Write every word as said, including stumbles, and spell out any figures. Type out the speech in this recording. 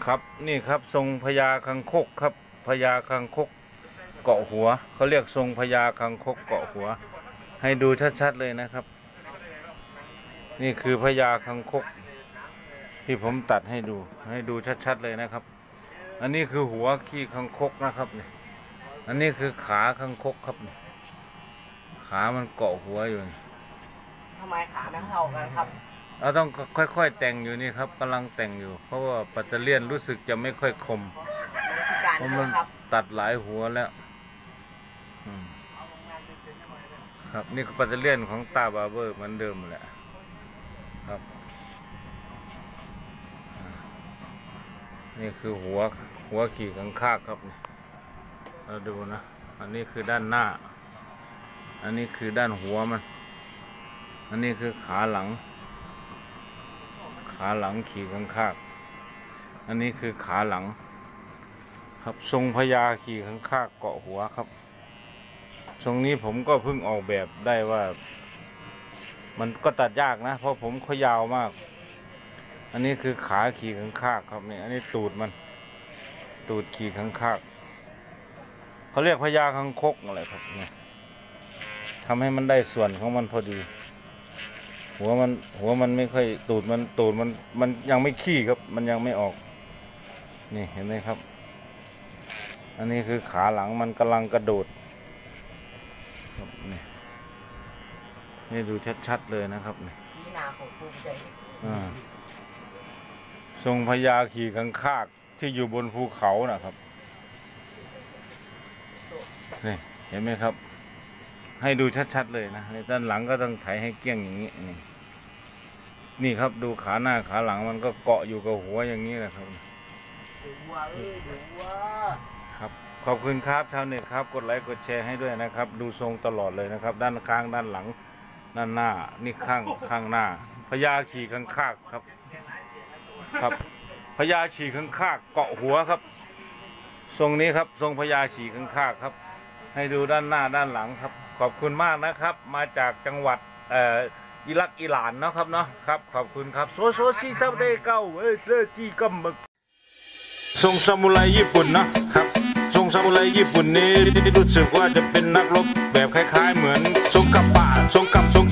ครับนี่ครับทรงพญาคังคกครับพญาคังคกเกาะหัวเขาเรียกทรงพญาคังคกเกาะหัวให้ดูชัดๆเลยนะครับนี่คือพญาคังคกที่ผมตัดให้ดูให้ดูชัดๆเลยนะครับอันนี้คือหัวขี้คังคกนะครับเนี่ยอันนี้คือขาคังคกครับเนี่ยขามันเกาะหัวอยู่ทำไมขาไม่เท่ากันครับเราต้องค่อยๆแต่งอยู่นี่ครับกำลังแต่งอยู่เพราะว่าปัตเตอร์เลียนรู้สึกจะไม่ค่อยคมเพราะมันตัดหลายหัวแล้วครับนี่คือปัตเตอร์เลียนของตาบาร์เบอร์เหมือนเดิมแหละครับนี่คือหัวหัวขี่ข้างข้างครับเราดูนะอันนี้คือด้านหน้าอันนี้คือด้านหัวมันอันนี้คือขาหลังขาหลังขี่ข้างข้างอันนี้คือขาหลังครับทรงพญาขี่ข้างข้างเกาะหัวครับทรงนี้ผมก็เพิ่งออกแบบได้ว่ามันก็ตัดยากนะเพราะผมเขายาวมากอันนี้คือขาขี่ข้างข้างครับนี่อันนี้ตูดมันตูดขี่ข้างข้างเขาเรียกพญาคังคกอะไรครับเนี่ยทำให้มันได้ส่วนของมันพอดีหัวมันหัวมันไม่ค่อยตูดมันตูดมันมันยังไม่ขี้ครับมันยังไม่ออกนี่เห็นไหมครับอันนี้คือขาหลังมันกำลังกระโดดนี่นี่ดูชัดๆเลยนะครับนี่ทรงพญาขี่ข้างคากที่อยู่บนภูเขานะครับนี่เห็นไหมครับให้ดูชัดๆเลยนะในด้านหลังก็ต้องไถให้เกลี้ยงอย่างนี้นี่นี่ครับดูขาหน้าขาหลังมันก็เกาะอยู่กับหัวอย่างนี้แหละครับครับขอบคุณครับชาวเน็ตครับกดไลค์กดแชร์ให้ด้วยนะครับดูทรงตลอดเลยนะครับด้านข้างด้านหลังด้านหน้านี่ข้างข้างหน้าพญาขี่ข้างข้างครับครับพญาขี่ข้างข้างเกาะหัวครับทรงนี้ครับทรงพญาขี่ข้างข้างครับให้ดูด้านหน้าด้านหลังครับขอบคุณมากนะครับมาจากจังหวัดเอ่ออิรักอิหร่านนะครับเนาะครับขอบคุณครับโซโซซีซับเดเก้าเอเซอร์จีกัมบึกทรงซามูไรญี่ปุ่นนะครับทรงซามูไรญี่ปุ่นนี้รู้สึกว่าจะเป็นนักรบแบบคล้ายๆเหมือนทรงกับป่าทรงกับทรง